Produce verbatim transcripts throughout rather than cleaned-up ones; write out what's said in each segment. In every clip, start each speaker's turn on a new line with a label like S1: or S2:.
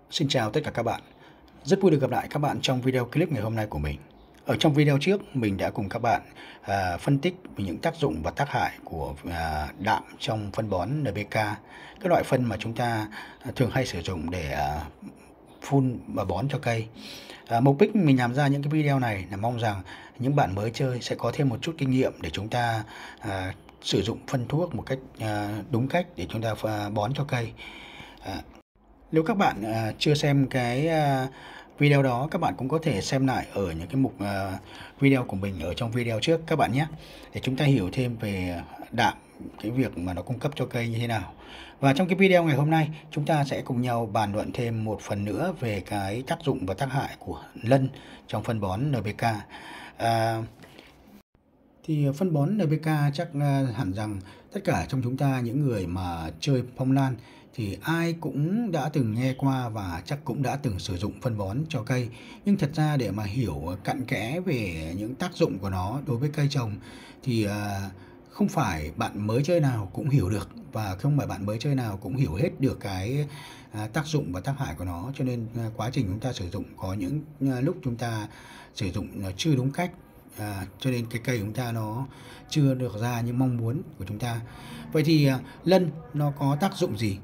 S1: Xin chào tất cả các bạn. Rất vui được gặp lại các bạn trong video clip ngày hôm nay của mình. Ở trong video trước, mình đã cùng các bạn à, phân tích về những tác dụng và tác hại của à, đạm trong phân bón en pê ca, cái loại phân mà chúng ta thường hay sử dụng để à, phun và bón cho cây. À, mục đích mình làm ra những cái video này là mong rằng những bạn mới chơi sẽ có thêm một chút kinh nghiệm để chúng ta à, sử dụng phân thuốc một cách à, đúng cách để chúng ta à, bón cho cây. À, Nếu các bạn à, chưa xem cái à, video đó, các bạn cũng có thể xem lại ở những cái mục à, video của mình ở trong video trước các bạn nhé, để chúng ta hiểu thêm về đạm, cái việc mà nó cung cấp cho cây như thế nào. Và trong cái video ngày hôm nay, chúng ta sẽ cùng nhau bàn luận thêm một phần nữa về cái tác dụng và tác hại của lân trong phân bón en pê ca. À, thì phân bón en pê ca chắc à, hẳn rằng tất cả trong chúng ta, những người mà chơi phong lan thì ai cũng đã từng nghe qua và chắc cũng đã từng sử dụng phân bón cho cây. Nhưng thật ra để mà hiểu cặn kẽ về những tác dụng của nó đối với cây trồng thì à, không phải bạn mới chơi nào cũng hiểu được, và không phải bạn mới chơi nào cũng hiểu hết được cái à, tác dụng và tác hại của nó. Cho nên à, quá trình chúng ta sử dụng có những à, lúc chúng ta sử dụng nó chưa đúng cách. À, cho nên cái cây của chúng ta nó chưa được ra như mong muốn của chúng ta. Vậy thì à, lân nó có tác dụng gì?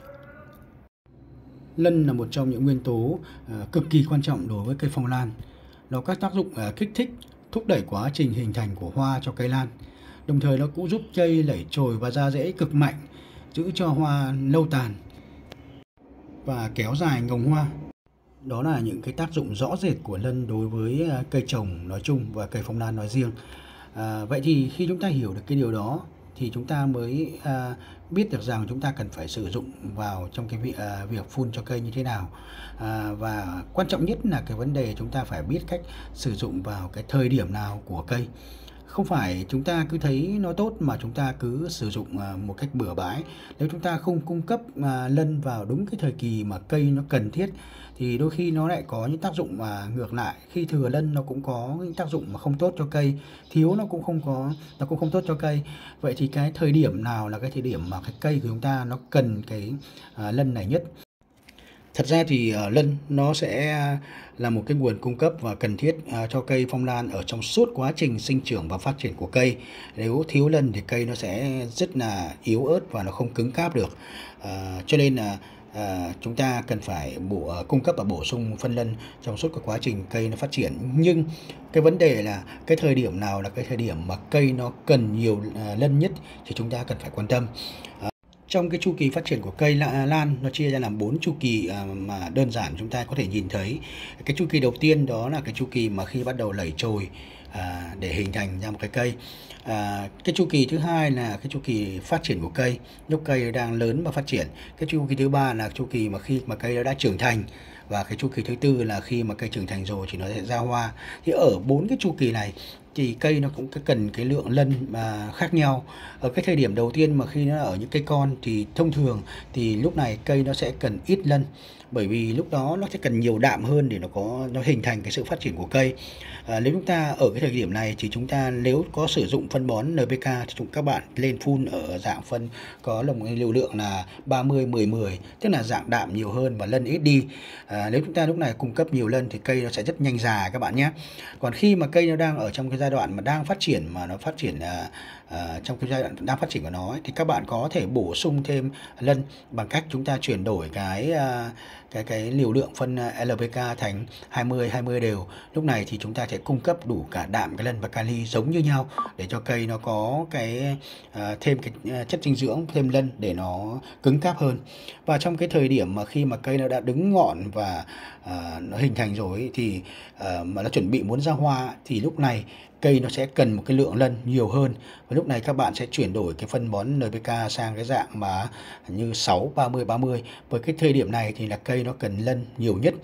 S1: Lân là một trong những nguyên tố à, cực kỳ quan trọng đối với cây phong lan. Nó có tác dụng à, kích thích, thúc đẩy quá trình hình thành của hoa cho cây lan. Đồng thời nó cũng giúp cây lẩy chồi và ra rễ cực mạnh, giữ cho hoa lâu tàn và kéo dài ngồng hoa. Đó là những cái tác dụng rõ rệt của lân đối với à, cây trồng nói chung và cây phong lan nói riêng. À, vậy thì khi chúng ta hiểu được cái điều đó thì chúng ta mới à, biết được rằng chúng ta cần phải sử dụng vào trong cái việc, à, việc phun cho cây như thế nào. À, và quan trọng nhất là cái vấn đề chúng ta phải biết cách sử dụng vào cái thời điểm nào của cây. Không phải chúng ta cứ thấy nó tốt mà chúng ta cứ sử dụng à, một cách bừa bãi. Nếu chúng ta không cung cấp à, lân vào đúng cái thời kỳ mà cây nó cần thiết thì đôi khi nó lại có những tác dụng mà ngược lại. Khi thừa lân nó cũng có những tác dụng mà không tốt cho cây, thiếu nó cũng không có nó cũng không tốt cho cây. Vậy thì cái thời điểm nào là cái thời điểm mà cái cây của chúng ta nó cần cái à, lân này nhất? Thật ra thì uh, lân nó sẽ là một cái nguồn cung cấp và cần thiết uh, cho cây phong lan ở trong suốt quá trình sinh trưởng và phát triển của cây. Nếu thiếu lân thì cây nó sẽ rất là yếu ớt và nó không cứng cáp được. Uh, cho nên là uh, chúng ta cần phải bổ uh, cung cấp và bổ sung phân lân trong suốt cái quá trình cây nó phát triển. Nhưng cái vấn đề là cái thời điểm nào là cái thời điểm mà cây nó cần nhiều uh, lân nhất thì chúng ta cần phải quan tâm. Uh, Trong cái chu kỳ phát triển của cây lan nó chia ra làm bốn chu kỳ à, mà đơn giản chúng ta có thể nhìn thấy. Cái chu kỳ đầu tiên đó là cái chu kỳ mà khi bắt đầu lẩy chồi à, để hình thành ra một cái cây. À, cái chu kỳ thứ hai là cái chu kỳ phát triển của cây, lúc cây đang lớn và phát triển. Cái chu kỳ thứ ba là chu kỳ mà khi mà cây nó đã trưởng thành, và cái chu kỳ thứ tư là khi mà cây trưởng thành rồi thì nó sẽ ra hoa. Thì ở bốn cái chu kỳ này thì cây nó cũng cần cái lượng lân mà khác nhau. Ở cái thời điểm đầu tiên mà khi nó ở những cây con thì thông thường thì lúc này cây nó sẽ cần ít lân, bởi vì lúc đó nó sẽ cần nhiều đạm hơn để nó có nó hình thành cái sự phát triển của cây. À, nếu chúng ta ở cái thời điểm này thì chúng ta nếu có sử dụng phân bón en pê ca thì chúng các bạn lên phun ở dạng phân có lồng liều lượng là ba mươi mười mười, tức là dạng đạm nhiều hơn và lân ít đi. À, nếu chúng ta lúc này cung cấp nhiều lân thì cây nó sẽ rất nhanh già các bạn nhé. Còn khi mà cây nó đang ở trong cái giai đoạn mà đang phát triển, mà nó phát triển à, à, trong cái giai đoạn đang phát triển của nó ấy, thì các bạn có thể bổ sung thêm lân bằng cách chúng ta chuyển đổi cái à, cái cái liều lượng phân en pê ca thành hai mươi hai mươi đều. Lúc này thì chúng ta sẽ cung cấp đủ cả đạm, cái lân và kali giống như nhau để cho cây nó có cái à, thêm cái chất dinh dưỡng, thêm lân để nó cứng cáp hơn. Và trong cái thời điểm mà khi mà cây nó đã đứng ngọn và à, nó hình thành rồi ấy, thì à, mà nó chuẩn bị muốn ra hoa thì lúc này cây nó sẽ cần một cái lượng lân nhiều hơn, và lúc này các bạn sẽ chuyển đổi cái phân bón en pê ca sang cái dạng mà như sáu ba mươi ba mươi. Với cái thời điểm này thì là cây nó cần lân nhiều nhất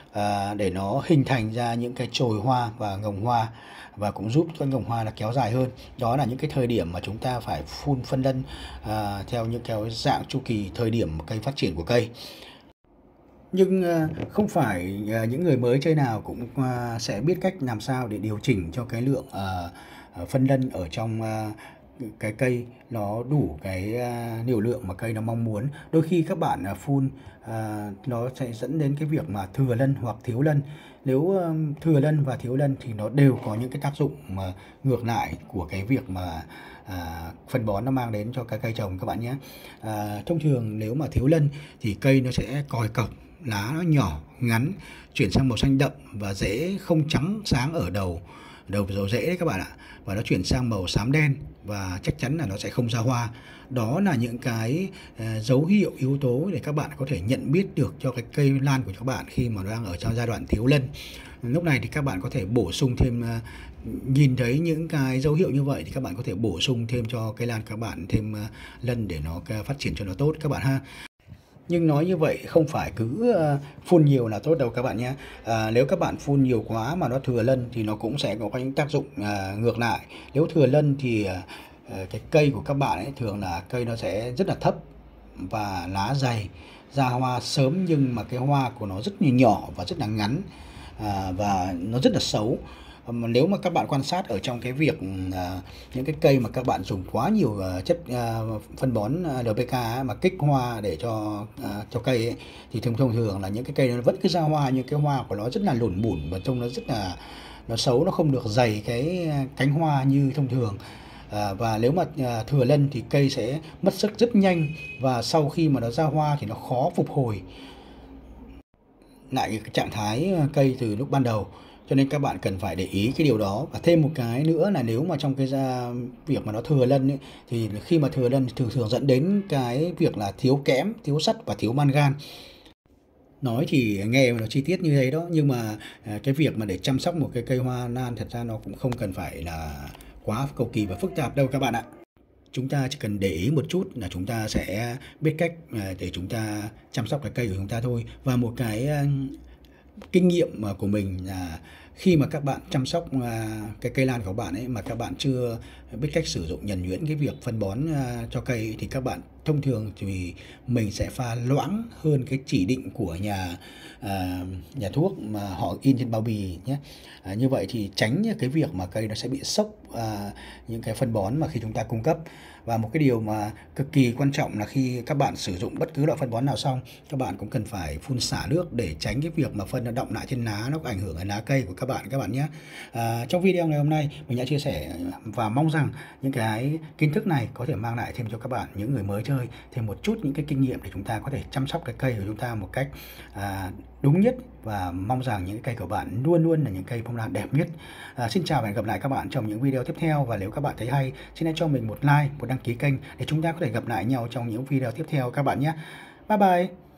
S1: à, để nó hình thành ra những cái chồi hoa và ngồng hoa, và cũng giúp cho ngồng hoa là kéo dài hơn. Đó là những cái thời điểm mà chúng ta phải phun phân lân à, theo những cái dạng chu kỳ thời điểm cây phát triển của cây. Nhưng không phải những người mới chơi nào cũng sẽ biết cách làm sao để điều chỉnh cho cái lượng phân lân ở trong cái cây nó đủ cái à, liều lượng mà cây nó mong muốn. Đôi khi các bạn à, phun à, nó sẽ dẫn đến cái việc mà thừa lân hoặc thiếu lân. Nếu um, thừa lân và thiếu lân thì nó đều có những cái tác dụng mà ngược lại của cái việc mà à, phân bón nó mang đến cho cái cây trồng các bạn nhé. À, thông thường nếu mà thiếu lân thì cây nó sẽ còi cọc, lá nó nhỏ ngắn, chuyển sang màu xanh đậm và rễ không trắng sáng ở đầu đầu dầu rễ đấy các bạn ạ, và nó chuyển sang màu xám đen và chắc chắn là nó sẽ không ra hoa. Đó là những cái uh, dấu hiệu yếu tố để các bạn có thể nhận biết được cho cái cây lan của các bạn khi mà nó đang ở trong giai đoạn thiếu lân. Lúc này thì các bạn có thể bổ sung thêm, uh, nhìn thấy những cái dấu hiệu như vậy thì các bạn có thể bổ sung thêm cho cây lan các bạn thêm uh, lân để nó uh, phát triển cho nó tốt các bạn ha. Nhưng nói như vậy không phải cứ uh, phun nhiều là tốt đâu các bạn nhé. À, nếu các bạn phun nhiều quá mà nó thừa lân thì nó cũng sẽ có những tác dụng uh, ngược lại. Nếu thừa lân thì uh, cái cây của các bạn ấy thường là cây nó sẽ rất là thấp và lá dày, ra hoa sớm nhưng mà cái hoa của nó rất là nhỏ và rất là ngắn, à, và nó rất là xấu. Nếu mà các bạn quan sát ở trong cái việc uh, những cái cây mà các bạn dùng quá nhiều uh, chất uh, phân bón uh, en pê ca ấy, mà kích hoa để cho uh, cho cây ấy, thì thường thông thường là những cái cây nó vẫn cứ ra hoa nhưng cái hoa của nó rất là lủn bủn và trông nó rất là nó xấu, nó không được dày cái cánh hoa như thông thường. À, và nếu mà à, thừa lân thì cây sẽ mất sức rất nhanh và sau khi mà nó ra hoa thì nó khó phục hồi lại cái trạng thái cây từ lúc ban đầu. Cho nên các bạn cần phải để ý cái điều đó. Và thêm một cái nữa là nếu mà trong cái ra việc mà nó thừa lân ấy, thì khi mà thừa lân thì thường thường dẫn đến cái việc là thiếu kẽm, thiếu sắt và thiếu mangan. Nói thì nghe nó chi tiết như thế đó, nhưng mà cái việc mà để chăm sóc một cái cây hoa lan thật ra nó cũng không cần phải là quá cầu kỳ và phức tạp đâu các bạn ạ. Chúng ta chỉ cần để ý một chút là chúng ta sẽ biết cách để chúng ta chăm sóc cái cây của chúng ta thôi. Và một cái kinh nghiệm của mình là khi mà các bạn chăm sóc cái cây lan của bạn ấy mà các bạn chưa biết cách sử dụng nhuần nhuyễn cái việc phân bón cho cây thì các bạn thông thường thì mình sẽ pha loãng hơn cái chỉ định của nhà à, nhà thuốc mà họ in trên bao bì nhé. À, như vậy thì tránh cái việc mà cây nó sẽ bị sốc à, những cái phân bón mà khi chúng ta cung cấp. Và một cái điều mà cực kỳ quan trọng là khi các bạn sử dụng bất cứ loại phân bón nào xong, các bạn cũng cần phải phun xả nước để tránh cái việc mà phân nó đọng lại trên lá, nó có ảnh hưởng đến lá cây của các bạn các bạn nhé. À, trong video ngày hôm nay mình đã chia sẻ và mong rằng những cái kiến thức này có thể mang lại thêm cho các bạn, những người mới chơi, thêm một chút những cái kinh nghiệm để chúng ta có thể chăm sóc cái cây của chúng ta một cách à, đúng nhất, và mong rằng những cây của bạn luôn luôn là những cây phong lan đẹp nhất. À, xin chào và hẹn gặp lại các bạn trong những video tiếp theo. Và nếu các bạn thấy hay, xin hãy cho mình một like, một đăng ký kênh để chúng ta có thể gặp lại nhau trong những video tiếp theo các bạn nhé. Bye bye.